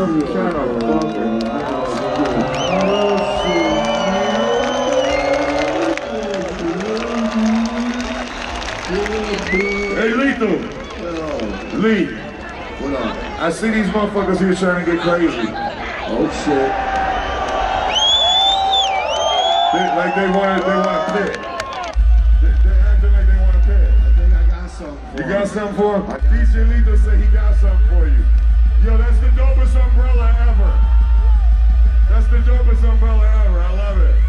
Shut up, fucking. Hey, Lethal. Lee. What up? I see these motherfuckers here trying to get crazy. Oh shit. They want to pit. They're acting like they want to pit. I think I got something for You him. got something for him? DJ Lethal said he got something for you. Yo, that's the dopest umbrella ever. That's the dopest umbrella ever. I love it.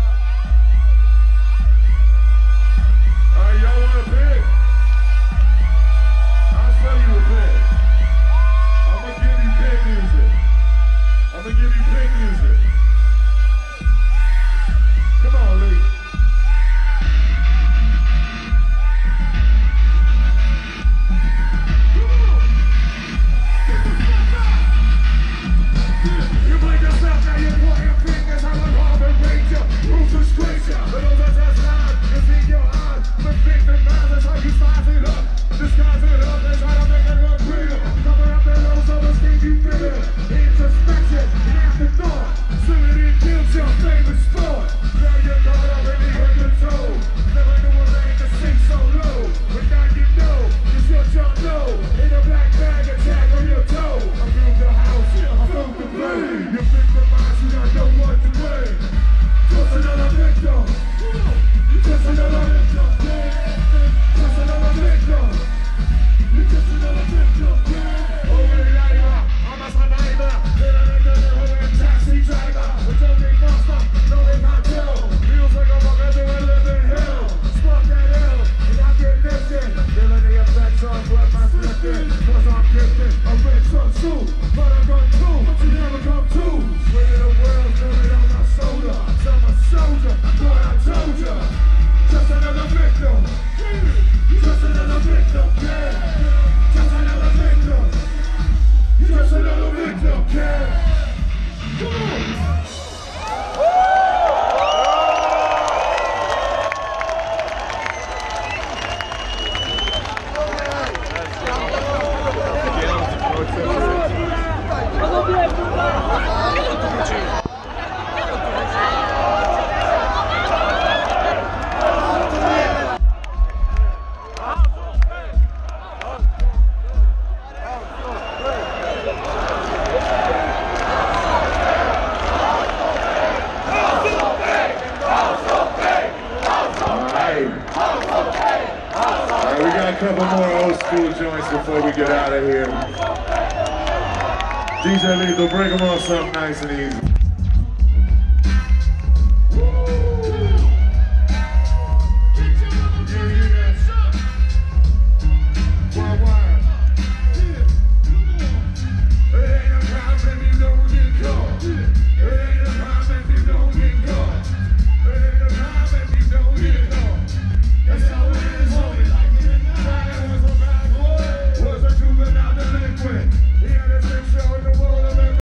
Alright, y'all want a pit? I'll show you a pit. I'm gonna give you pit music. I'm gonna give you pit music. Come on, Lee. You blink yourself, now you're pointing fingers. I'm a Robin Ranger, who's a stranger? For those that just lied, it's in your eyes. But think the mind, that's how you spice it up. Disguise it up, they try to make it look real. Cover up the low, so the skin you feel. Introspection, and afterthought. Swimming in guilt, your favorite sport. Now you're caught up and you hurt your toe. Never knew a man could sink so low. But now you know, you shut your low. In a black bag, attack on your toe. I built the house, I broke the blade. You victimize, you don't know what to blame. Just another victim. Just another victim. Just another victim. You're just another victim. Over the neighbor, I'm a neighbor. Then I make a taxi driver. A joking monster, no they can't tell. Feels like I'm walking through a living hell. Spark that hell, and I get lifted. Feeling the effects of what my flipping. Cause I'm gifted, a rich son too. But I'm gone too, but you never come to. Winning the world, living on my shoulder. So I'm a soldier, boy I told ya. Just another victim. Just another victim, yeah. Just another victim. Just another victim, yeah. Come on. We got a couple more old school joints before we get out of here. DJ Lethal, bring them on something nice and easy.